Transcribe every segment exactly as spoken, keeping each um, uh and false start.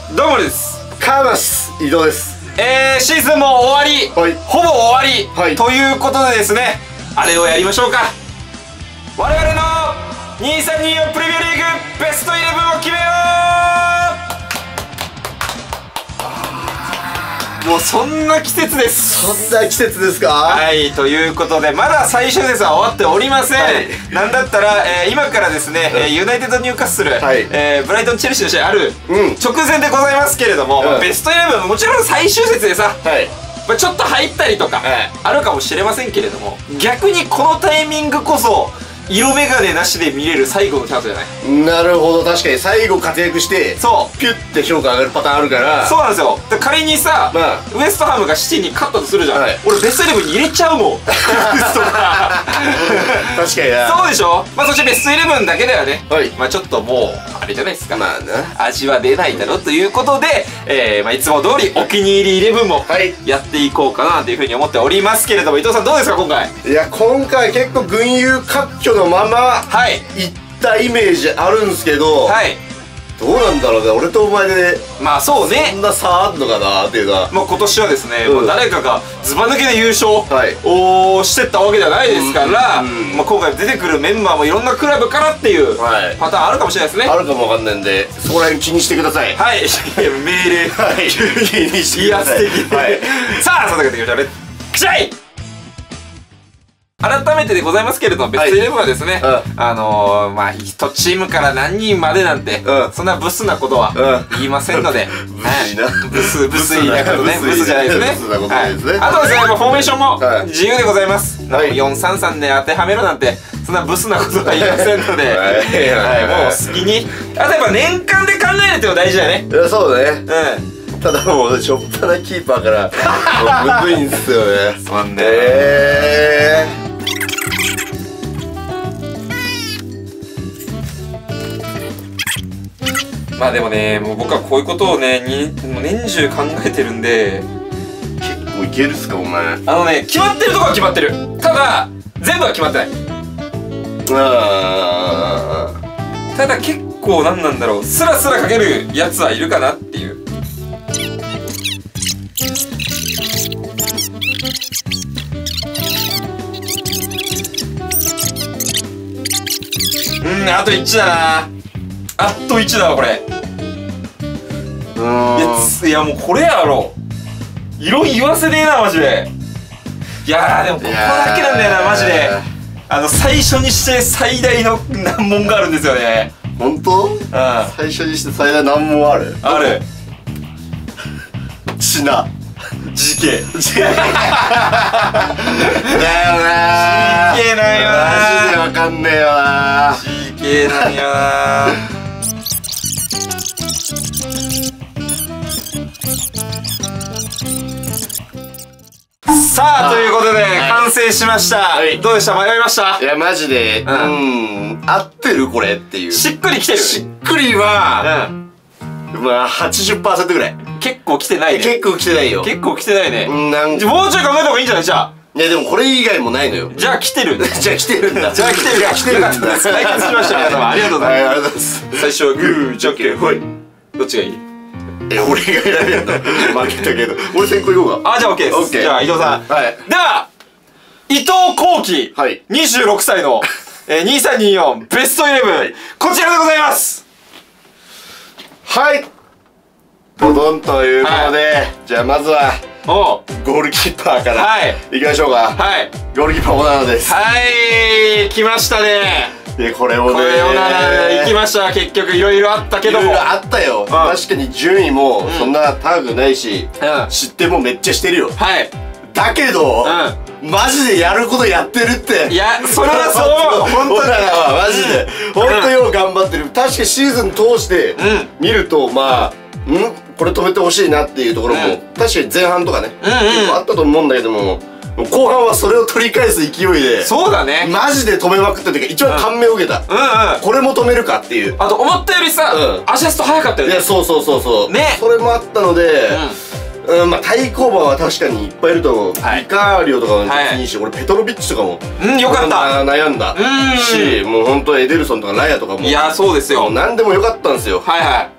どうもです。 カーマス伊藤です。 えー、シーズンも終わり、はい、ほぼ終わり、はい、ということでですね、あれをやりましょうか。我々のにせんにじゅうよんプレミアリーグベストイレブンを決めよう。もうそんな季節です。 そんな季節ですか。 はい、ということでまだ最終節は終わっておりません、はい、なんだったら、えー、今からですね、うん、ユナイテッドニューカッスル、はい、えー、ブライトンチェルシーの試合ある、うん、直前でございますけれども、うん、ベストイレブンもちろん最終節でさ、はい、まあちょっと入ったりとか、はい、あるかもしれませんけれども、逆にこのタイミングこそ色眼鏡なしで見れる最後のチャンスじゃない。 なるほど、確かに最後活躍してそうピュッて評価上がるパターンあるから。そうなんですよ。で仮にさ、まあ、ウエストハムがシティに勝ったとするじゃん、はい、俺ベストイレブンに入れちゃうもん。確かにな。そうでしょ。まあそしてベストイレブンだけではね、はい、まあちょっともうあれじゃないですか、まあな味は出ないだろうということで、えーまあ、いつも通りお気に入りイレブンもやっていこうかなというふうに思っておりますけれども、伊藤さんどうですか今回。いや今回結構群雄割拠のままはい、いったイメージあるんですけど、はい、どうなんだろうね、俺とお前でまあそうね、そんな差あんのかなっていうのは。もう今年はですね、うん、誰かがずば抜けで優勝をしてったわけではないですから、まあ今回出てくるメンバーもいろんなクラブからっていうパターンあるかもしれないですね。あるかもわかんないんで、そこら辺気にしてください。はい、命令はい気にしてください。威圧的、はい、さあ早速やっていきましょうね。くしゃい。改めてでございますけれども、ベストイレブンはですね、はい、あのー、まあいちチームから何人までなんて、うん、そんなブスなことは言いませんので、ブスブスいなことね、ブスじゃないですね。あとですね、フォーメーションも自由でございます。よんさんさんで当てはめろなんてそんなブスなことは言いませんので、もう好きに。あとやっぱ年間で考えるっていうのが大事だよね。いやそうだね。うん、ただもうしょっぱなキーパーからむずいんですよね。そうなんだよね。まあでもね、もう僕はこういうことをね、にもう年中考えてるんで。結構いけるっすかお前。あのね、決まってるとこは決まってる。ただ全部は決まってない。ああ。ただ結構なんなんだろう、スラスラかけるやつはいるかなっていう。うん、あといちだな。あといちだわこれ。うーん、いやもうこれやろ。色言わせねえなマジで。いやーでもここだけなんだよなマジで。あの最初にして最大の難問があるんですよね。本当？うん。最初にして最大難問ある？ある。ちな。時系。だよなー。時系なんよなー。マジでわかんねえよなー。時系なんよなー。さあ、ということで完成しました。どうでした？迷いました？いやマジで、うん、合ってるこれっていう。しっくりきてる？しっくりはまあ はちじゅっパーセント ぐらい。結構きてないね。結構きてないよ。結構きてないね。もうちょい考えた方がいいんじゃない？じゃあ。いやでもこれ以外もないのよ。じゃあ来てる。じゃあ来てるんだ。じゃあ来てる。来てるんだ。解決しました。皆様ありがとうございます。ありがとうございます。最初はグーじゃんけんほい。どっちがいい？え、俺が選べるの負けたけど。俺先行行こうか。あ、じゃあ OK です。じゃあ伊藤さん。はい。では、伊藤幸喜。はい。にじゅうろくさいの、えー、にせんにじゅうよんベストイレブン。こちらでございます。はい。ドドンということで、じゃあまずは、ゴールキーパーから。はい。いきましょうか。はい。ゴールキーパーオナナです。はい。来ましたね。でこれをねこれを行きました。結局いろいろあったけども、いろいろあったよ。確かに順位もそんな高くないし、失点もめっちゃしてるよ。はい。だけどマジでやることやってるって。いやそれはそう本当だなマジで。本当よう頑張ってる。確かにシーズン通して見るとまあんこれ止めてほしいなっていうところも確かに前半とかね結構あったと思うんだけども、後半はそれを取り返す勢いで、そうだねマジで止めまくったっていうか一番感銘を受けた。うんうん、これも止めるかっていう。あと思ったよりさアシスト早かったよね。いやそうそうそうそうね。それもあったので、うん、まあ対抗馬は確かにいっぱいいると思う。イカーリオとかもいいし、俺ペトロビッチとかもうんよかった、悩んだし、もう本当エデルソンとかラヤとかも、いやそうですよ、何でもよかったんですよ。はいはい。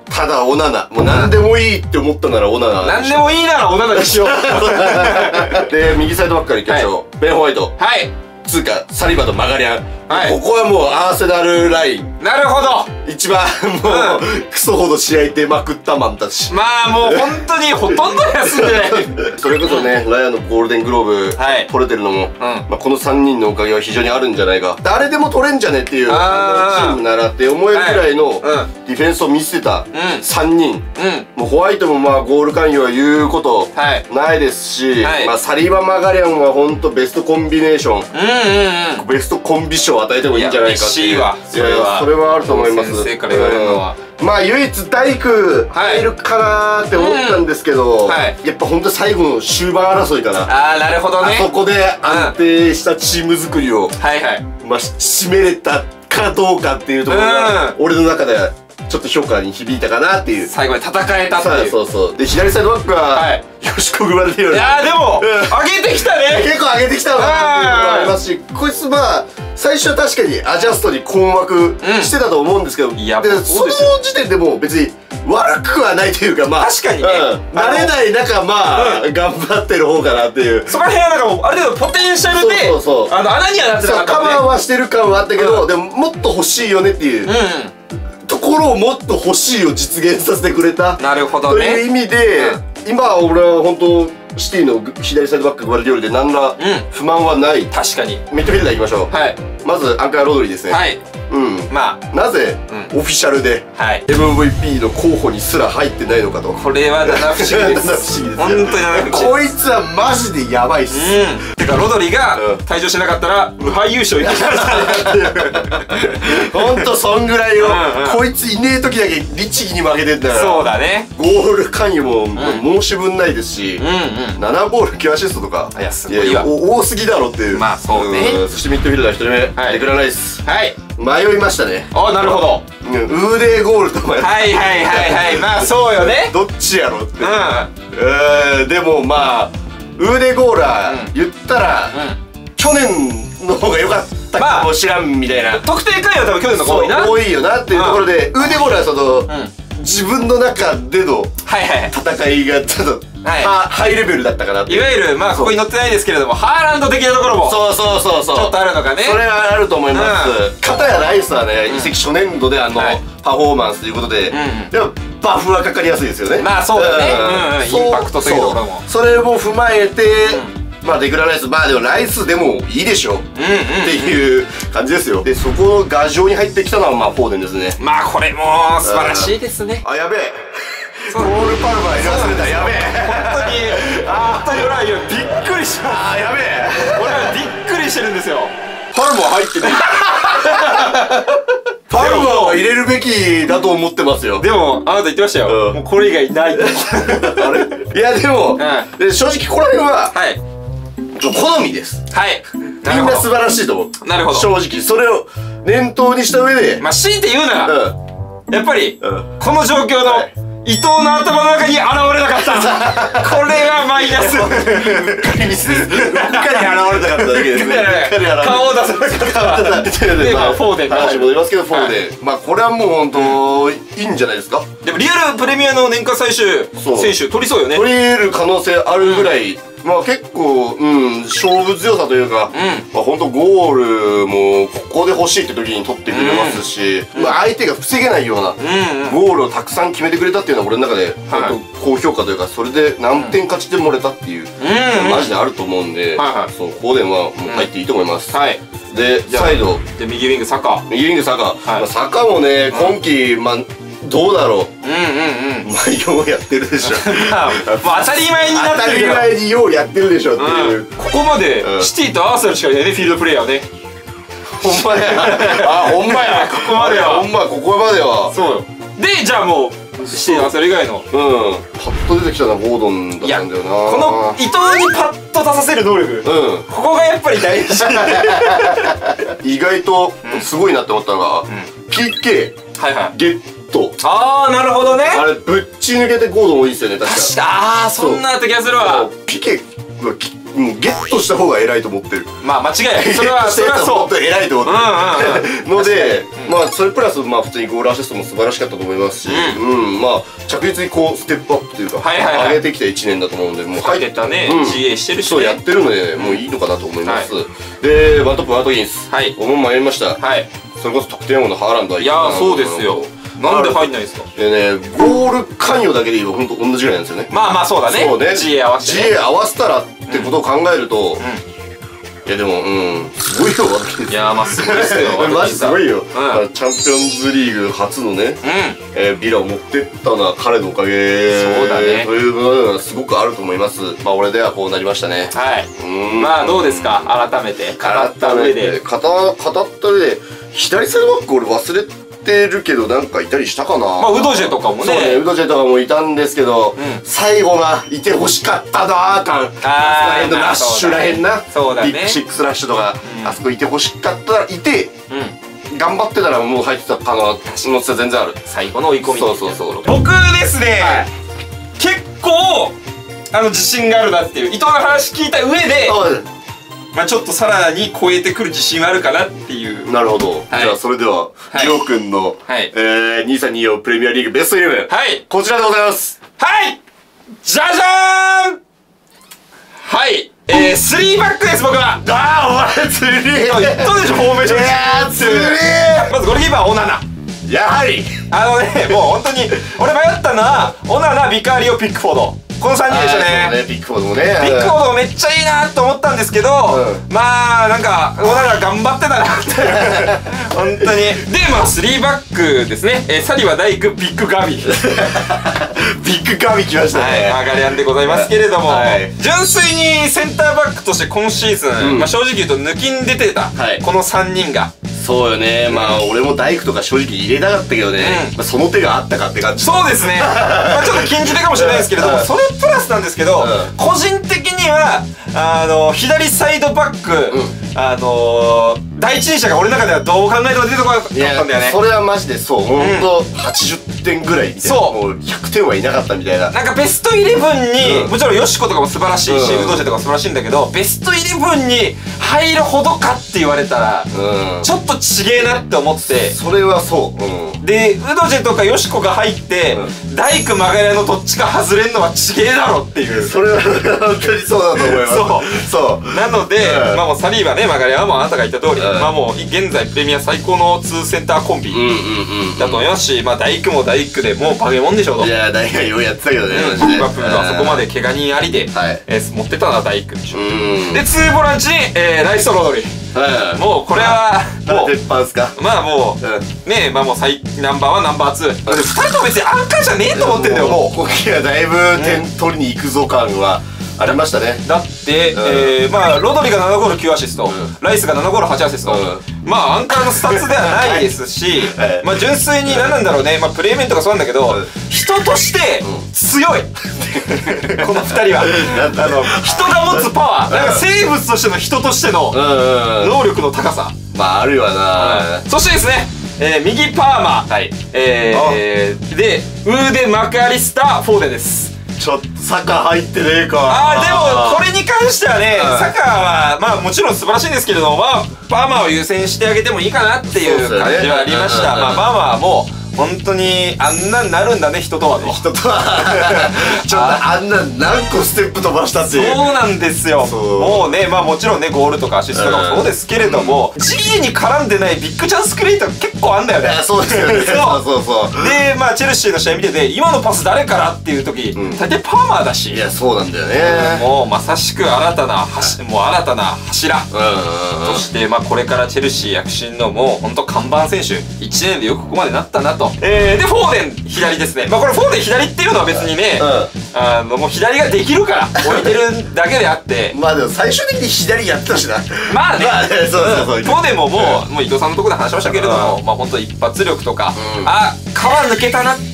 ただオナナ。もう何でもいいって思ったならオナナ。 何でもいいならオナナにしよう。 で、右サイドバックからいきましょう。ベン・ホワイト。 はい。 つうか、サリバとマガリャン。 はい。 ここはもうアーセナルライン。 なるほど。 一番もう、クソほど試合出まくったマンたち。 まあもう本当にほとんど休んでない。 それこそね、ライアンのゴールデングローブ取れてるのも、まあこのさんにんのおかげは非常にあるんじゃないか。誰でも取れんじゃねっていうチームならって思えるくらいのディフェンスを見せてたさんにん。もうホワイトもまあゴール関与は言うことないですし、まあサリバ・マガリャンは本当ベストコンビネーション、ベストコンビ賞を与えてもいいんじゃないかっていう。それはそれはあると思います。 先生から言われるのは、 まあ唯一大工入るかなーって思ったんですけど、やっぱ本当最後の終盤争いかな。 ああ、なるほどね。 あそこで安定したチーム作りをはいはいまあ締めれたかどうかっていうところが俺の中ではちょっと評価に響いたかなっていう。 最後に戦えたっていう。 そうそうそう。で左サイドバックはよしこグバルディオル。 いやーでも上げてきたね。 結構上げてきたなっていうのがありますし、こいつまあ最初は確かにアジャストに困惑してたと思うんですけど、でその時点でもう別に悪くはないというか、まあ確かにね慣れない中まあ頑張ってる方かなっていう。 そこら辺はなんかもうある程度ポテンシャルであの穴にはなってなかったカバーはしてる感はあったけど、でももっと欲しいよねっていうところをもっと欲しいを実現させてくれた。 なるほどね。 という意味で今俺は本当シティの左サイドバックグバルディオルで何ら不満はない。 確かに。 ミッドフィルダーいきましょう。はい。まずアンカーロドリですね。はい。うん。まあなぜオフィシャルで エムブイピー の候補にすら入ってないのかと。 これは七不思議です。七不思議です。本当に七不思議。 こいつはマジでやばいっす。 うん。てかロドリが退場しなかったら無敗優勝いけたら。 本当そんぐらいよ。こいついねえ時だけ律儀に負けてんだから。 そうだね。 ゴール関与も申し分ないですし。ななゴールきゅうアシストとか、いやすごいわ、多すぎだろっていう。まあそうね。そしてミッドフィルダーひとりめデクラン・ライス。はい、迷いましたね。あ、なるほど。ウーデーゴールと迷った。はいはいはいはい。まあそうよね。どっちやろって。うん。でもまあウーデーゴーラー言ったら去年の方が良かったかもしらんみたいな。特定回は多分去年の方が多いな。多いよなっていうところで、ウーデーゴーラーはその自分の中での戦いがちょっとハイレベルだったかなって。いわゆるまあここに載ってないですけれども、ハーランド的なところもそうそうそうそうちょっとあるのかね。それはあると思います。片やライスはね、移籍初年度であのパフォーマンスということででもバフはかかりやすいですよね。まあそうだね。インパクトというところもそれも踏まえて、まあデクラン・ライス、まあでもライスでもいいでしょっていう感じですよ。でそこの牙城に入ってきたのはまあフォーデンですね。まあこれも素晴らしいですね。あ、やべえ、ゴールパルマー入れ忘れた。やべえ、本当にああ、俺はびっくりします。ああ、やべえ、俺はびっくりしてるんですよ。パルマー入ってない。パルマーは入れるべきだと思ってますよ。でもあなた言ってましたよ、もうこれ以外ないって。あれ、いやでも正直この辺は好みです。はい、みんな素晴らしいと思う。なるほど。正直それを念頭にした上で、まあ強いて言うならやっぱりこの状況の伊藤の頭の中に現れなかった。これはマイナス。うっかりミスです。うっかり現れなかっただけですね。顔を出さなかった。でまあフォーデン話戻りますけど、フォーデンまあこれはもう本当いいんじゃないですか。でもリアルプレミアの年間最終選手取りそうよね。取り得る可能性あるぐらい。まあ結構、うん、勝負強さというか、まあ本当ゴールもここで欲しいって時に取ってくれますし、まあ相手が防げないようなゴールをたくさん決めてくれたっていうのは俺の中で本当高評価というか、それで何点勝ち点もれたっていうマジであると思うんで、そのフォーデンはもう入っていいと思います。でサイドで右ウィングサカ、右ウィングサカ、サカもね今季まあどうだろう。うんうんうん。まあようやってるでしょ。まあ当たり前になってるけど。当たり前にようやってるでしょっていう。ここまでシティとアーセナルしかいないね、フィールドプレイヤーね。ほんまや。あ、ほんまや。ここまでは。ほんまここまでは。そうよ。でじゃあもうシティとアーセナル以外の。うん。パッと出てきたのはゴードンだったんだよな。この伊藤にパッと出させる能力。うん。ここがやっぱり大事。意外とすごいなって思ったのが ピーケー はいはいゲット。ああ、なるほどね。あれぶっち抜けてゴードン多いですよね、確か。ああ、そんな気がするわ。ピケはもうゲットした方が偉いと思ってる。 まあ間違いない。それはそれはそう。 偉いと思ってるので、まあそれプラスまあ普通にゴールアシストも素晴らしかったと思いますし、うん、まあ着実にこうステップアップというか上げてきたいちねんだと思うんで、もう入れたね ジーエー してるし、 そうやってるのでもういいのかなと思います。でワントップワートギンス、おもんまやりました。それこそ得点王のハーランドはいやそうですよ。なんで入んないんですか。 でね、ゴール関与だけで言えば本当同じぐらいなんですよね。 まあまあそうだね。そうね。ジーエー 合わせて。 ジーエー 合わせたらってことを考えると、いやでもうんすごいよワトキンス。 いやまあすごいですよ。 マジすごいよ。チャンピオンズリーグ初のね、ビラを持ってったのは彼のおかげ。そうだね。というのがすごくあると思います。まあ俺ではこうなりましたね。 はい。まあどうですか、改めて語った上で。 語った上で左サイドバック俺忘れてるけどなんかいたりしたかな。 まあウドジェとかもね。そうね、 ウドジェとかもいたんですけど、最後ないてほしかったなー感。あーラッシュらへんな。そうだね。ビッグシックスラッシュとかあそこいてほしかったらいて、頑張ってたらもう入ってた可能性全然ある。 最後の追い込み。 そうそうそう。 僕ですね、結構あの自信があるなっていう伊藤の話聞いた上で。まあちょっとさらに超えてくる自信はあるかなっていう。 なるほど。じゃあそれではりょうくんのにせんにじゅうよんプレミアリーグベストイレブン、こちらでございます。 はい、じゃじゃーん。はい、えー、スリーバックです僕は。 あーお前スリー言ったでしょフォーメーション。いやースリー。まずゴールキーパーはオナナ。 やはりあのね、もう本当に俺迷ったのはオナナ、ビカリオ、ピックフォード、このさんにんでしたね。 ピックフォードもね。 ピックフォードめっちゃいいなと思ったんですけど、まあなんかオナナ頑張ってたなって本当に。でまあスリーバックですね。サリはダイク、ピックガビ。 ピックガビ来ましたね。 はい、ガリアンでございますけれども、純粋にセンターバックとして今シーズン、まあ正直言うと抜きん出てたこのさんにんが。 そうよね。まあ俺も大工とか正直入れたかったけどね、その手があったかって感じ。 そうですね。まあちょっと禁じ手かもしれないですけれども、それプラスなんですけど、個人的にはあの左サイドバック、あの第一人者が俺の中ではどう考えても出てこなかったんだよね。 それはマジでそう。ほんとはちじゅってんぐらいみたいな。もうひゃくてんはいなかったみたいな。 なんかベストイレブンにもちろんヨシコとかも素晴らしいし、ウドジェとかも素晴らしいんだけど、ベストイレブンに入るほどかって言われたらちょっとちげえなって思って。 それはそう。 でウドジェとかヨシコが入って大工マガヤのどっちか外れんのはちげえだろっていう。 それは本当にそうだと思います。 そうそうなので、まあもうサリーバね、マガヤはもうあなたが言った通り、まあもう現在プレミア最高のツーセンターコンビだと思いますし、まあ大工も大工でもうバケモンでしょと。 いや大工ようやってたけどね。 リバプールがあそこまで怪我人ありで持ってたのは大工でしょ。でツーボランチにライスとロドリ。もうこれはもう鉄板っすか。 まあもうねえ、まあもう最ナンバーワンナンバーツー、ふたりとも別にアンカーじゃねえと思ってんだよ。もうこきはだいぶ点取りに行くぞ感はありましたね。 だってまあロドリがななゴールきゅうアシスト、ライスがななゴールはちアシスト、まあアンカーのスタッツではないですし、まあ純粋に何なんだろうね、まあプレー面とかそうなんだけど人として強いこのふたりは。あの人が持つパワー、なんか生物としての人としての能力の高さ、 まああるわな。 そしてですね、えー、右パーマ、はい、えー、でウーデ・マカリスター・フォーデンです。 ちょっとサカ入ってねえか。 あーでもこれに関してはね、サカはまあもちろん素晴らしいんですけれども、まあパーマを優先してあげてもいいかなっていう感じはありました。まあパーマはもう本当にあんなんなるんだね、人とはと。 人とはちょっとあんな何個ステップ飛ばしたっていう。 そうなんですよ。もうね、まあもちろんねゴールとかアシストとかもそうですけれども、 ジー に絡んでないビッグチャンスクリエイター結構あんだよね。 そうですよね。そうそうそう。 でまあチェルシーの試合見てて、今のパス誰からっていう時大体パーマーだし。 いやそうなんだよね。 もうまさしく新たなもう新たな柱として、まあこれからチェルシー躍進のもう本当看板選手、いちねんでよくここまでなったなと。えー、でフォーデン左ですね。まあこれフォーデン左っていうのは別にね、あのもう左ができるから置いてるだけであってまあでも最終的に左やってたしな。 まあね、 そうそうそう。 フォーデンももうもう伊藤さんのところで話しましたけれども、まあ本当一発力とか、あ皮抜けたなっ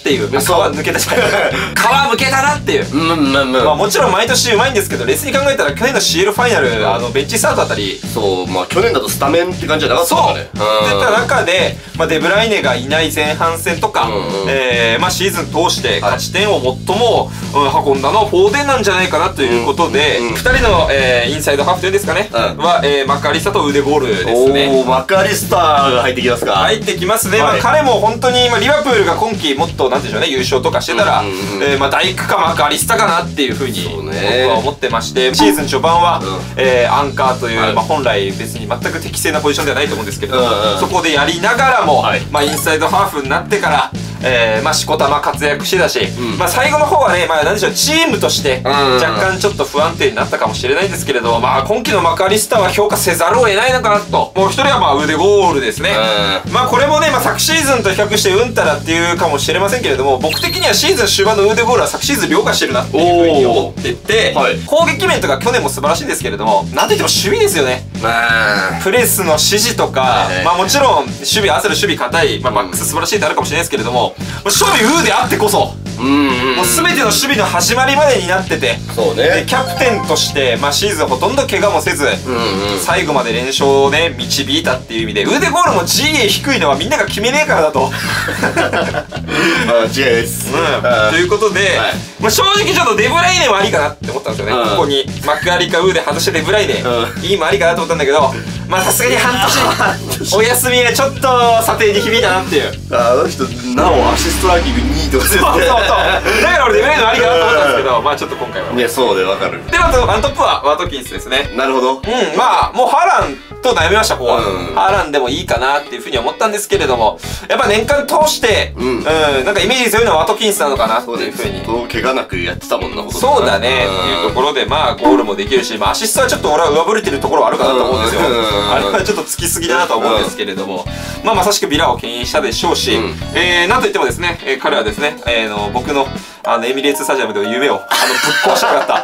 っていう、皮抜けたし皮むけたなっていう。まあもちろん毎年うまいんですけど、冷静に考えたら去年の シーエル ファイナル、あのベンチスタートあたり、 そう、まあ去年だとスタメンって感じじゃなかったからね。 そう出た中で、まあデブライネがいない前半戦とか、えまあシーズン通して勝ち点を最も運んだのはフォーデンなんじゃないかなということで、ふたりのインサイドハーフというんですかね、はマカリスタとウデゴールですね。 おお、マカリスタが入ってきますか。 入ってきますね。まあ彼も本当にリバプールが今季もっとなんていうんでしょうね、優勝とかしてたら、まあ大工かマカリスタかなっていうふうに僕は思ってまして、シーズン序盤はアンカーという本来別に全く適正なポジションではないと思うんですけれども、そこでやりながらもまあインサイドハーフになってからえー、まあしこたま活躍してたし、うん、まあ最後の方はね、まあなんでしょう、チームとして若干ちょっと不安定になったかもしれないんですけれど、まあ今季のマカリスタは評価せざるを得ないのかなと。もう一人はまあウデゴールですね。まあこれもね、まあ昨シーズンと比較してうんたらっていうかもしれませんけれども、僕的にはシーズン終盤のウデゴールは昨シーズン凌駕してるなっていうふうに思ってて、はい、攻撃面とか去年も素晴らしいんですけれども、なんといっても守備ですよね。プレスの指示とか、まあもちろん守備、アーセナル守備硬い、まあバックス素晴らしいってあるかもしれないですけれども、勝利ウーであってこそ、もう全ての守備の始まりまでになってて、そうね、キャプテンとして、まあ、シーズンほとんど怪我もせず、最後まで連勝をね導いたっていう意味で、ウーデゴールも ジーエー 低いのはみんなが決めねえからだと。 間違いです、 うん、ということで、はい、まあ正直ちょっとデブライネもありかなって思ったんですよね。ここにマクアリかウーで外してデブライネ、いいもありかなと思ったんだけど、まあさすがに半年お休みはちょっと査定に響いたなっていう。 あの人なおアシストランキングにいとかですね。そうそうそう、 だから俺デブライネもありかなと思ったんですけど、まあちょっと今回は、 いや、そうでわかる。 で、あとワントップはワトキンスですね。 なるほど。 うん、まあもうハーランと悩みました、ここは。ハーランでもいいかなっていうふうに思ったんですけれども、やっぱ年間通してうん、なんかイメージ強いのはワトキンスなのかなっていうふうに。 そう、怪我なくやってたもんな。 そうだねっていうところで、まあゴールもできるし、まあアシストはちょっと俺は上振れてるところはあるかなと思うんですよ。あれはちょっとつきすぎだなとは思うんですけれども、まあまさしくビラを牽引したでしょうし、えー、なんといってもですね、えー、彼はですね、えー、の僕のあのエミレーツスタジアムでの夢をあのぶっ壊しなかった。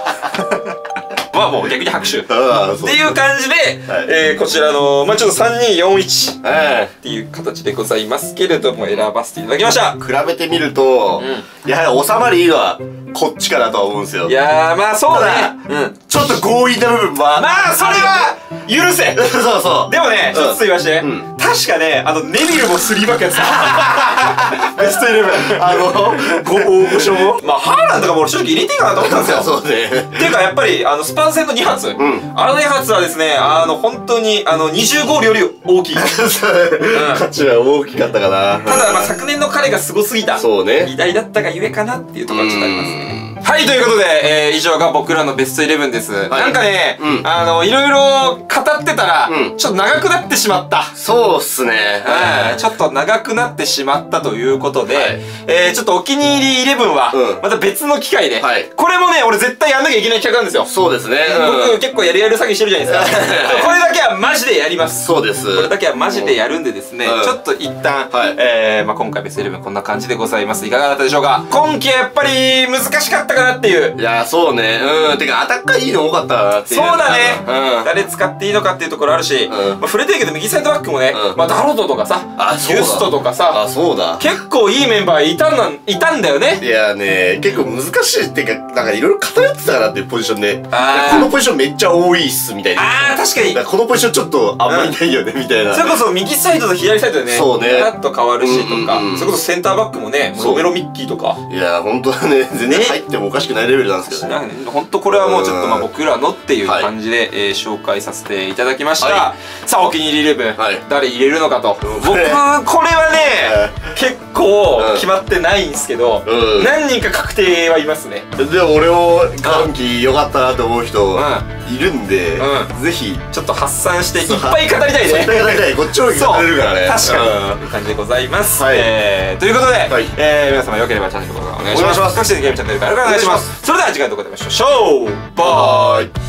まあもう逆に拍手っていう感じで、はい、えー、こちらの、まあちょっとさんにーよんいちっていう形でございますけれども、選ばせていただきました。 比べてみると、うん、やはり収まりいいのはこっちかなとは思うんですよ。 いやー、まあそうね、うん、 ちょっと強引な部分はまあそれは許せ。 そうそう。 でもね、ちょっと言わして、うん、確かね、あのネビルもスリーバックやってた。ベストイレブン、あのご大御所も、まあハーランとかも俺正直入れていいかなと思ったんですよ。そうね。っていうかやっぱりあのスパン戦のに発、うん、あのに発はですね、あの本当にあのにじゅうゴールより大きい。 価値は大きかったかな。 ただまあ昨年の彼がすごすぎた、そうね、偉大だったがゆえかなっていうところはちょっとありますね。はい、ということで、えー、以上が僕らのベストイレブンです。はい、なんかね、うん、あの、いろいろ語ってたら、うん、ちょっと長くなってしまった。 そうっすね。 はい。ちょっと長くなってしまったということで、はい、えー、ちょっとお気に入りイレブンは、また別の機会で、はい、これもね、俺絶対やんなきゃいけない企画なんですよ。 そうですね。 うん、僕結構やるやる詐欺してるじゃないですか。これだけはマジでやります。 そうです。 これだけはマジでやるんでですね、うん、ちょっと一旦、はい、えー、まあ今回ベストイレブンこんな感じでございます。いかがだったでしょうか。今季はやっぱり難しかったかなっていう。 いや、そうね。うん。てか、アタッカーいいの多かったなっていう。 そうだね。うん。誰使っていいのかっていうところあるし、うん、まあ触れてるけど右サイドバックもね、うん、まあダロトとかさ、ユストとかさ、 あ、そうだ。 結構いいメンバーいたんだ、いたんだよね。 いやね、結構難しいっていうか、なんかいろいろ偏ってたかなっていうポジションで、あこのポジションめっちゃ多いっすみたいな。 ああ、確かに。 このポジションちょっとあんまりないよね、みたいな。 それこそ右サイドと左サイドでね、そうね。ガラッと変わるしとか、それこそセンターバックもね、ロメロミッキーとか。 いや、本当はね、全然入ってもおかしくないレベルなんですけどね。 本当これはもうちょっとまあ僕らのっていう感じで、えー、紹介させていただきました。はい、さあお気に入りイレブン、はい、誰入れるのかと。僕これはね結構決まってないんですけど、うん、何人か確定はいますね。 でも俺も今季良かったなと思う人いるんで、うん、ぜひちょっと発散していっぱい語りたいね。いっぱい語りたい。こっちの方が語れるからね。 確かにという感じでございます。はい、えー、ということで、はい、えー、皆様よければチャンネル登録お願いします。各種ゲームチャンネルからお願いします。それでは次回の動画でお会いしましょう。バイ。